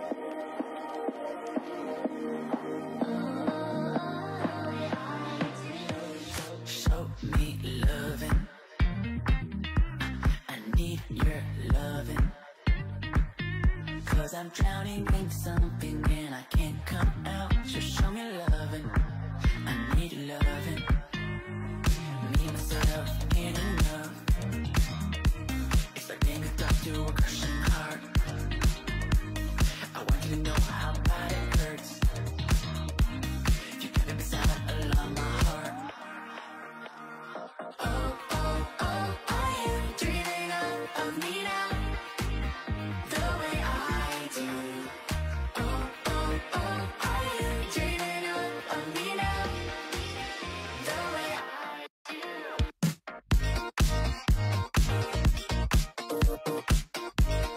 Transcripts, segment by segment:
Show me loving. I need your loving. 'Cause I'm drowning in something and I can't come out. So show me loving. I need loving. Me, myself, ain't enough. It's like being a doctor to a crushing heart. I want you to know how bad it hurts. You got me beside along my heart. Oh, oh, oh, are you dreaming of me now? The way I do. Oh, oh, oh, are you dreaming of me now? The way I do.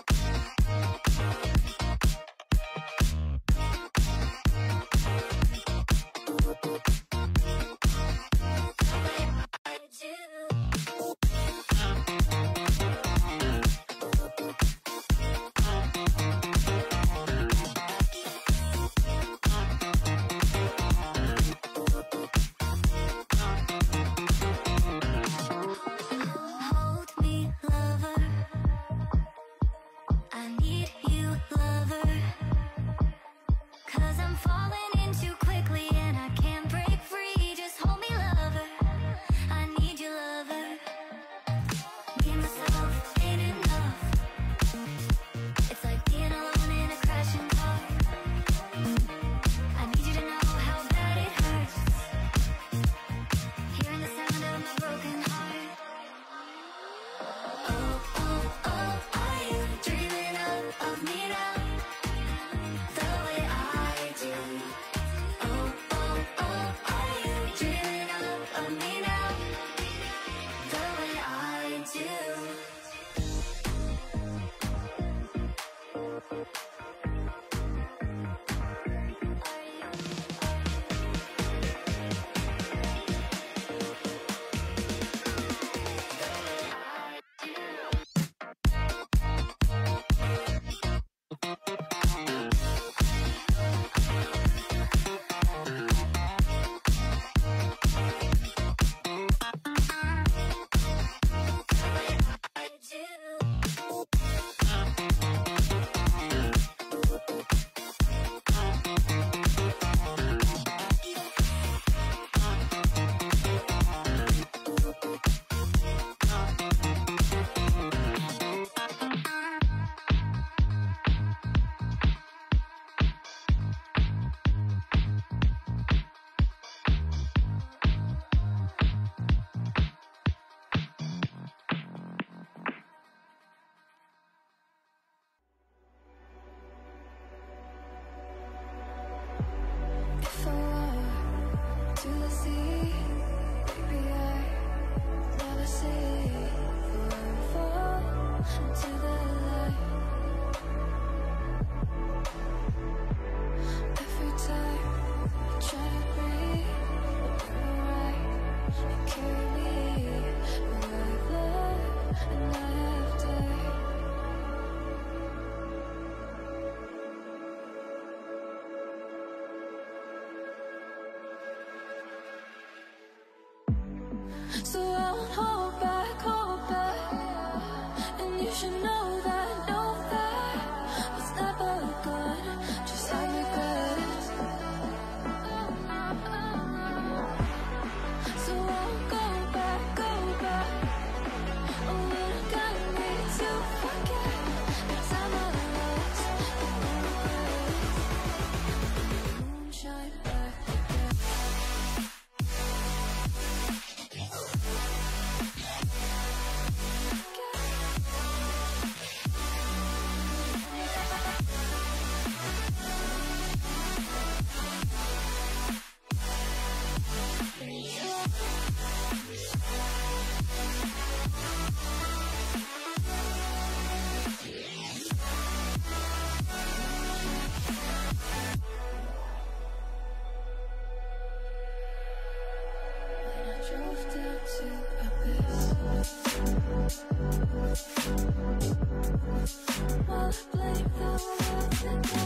blame the world today.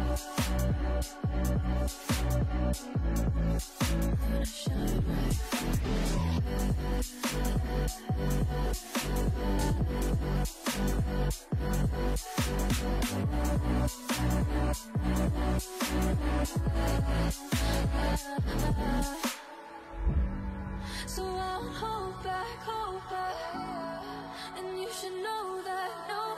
Gonna shine bright. So I won't hold back, and you should know that no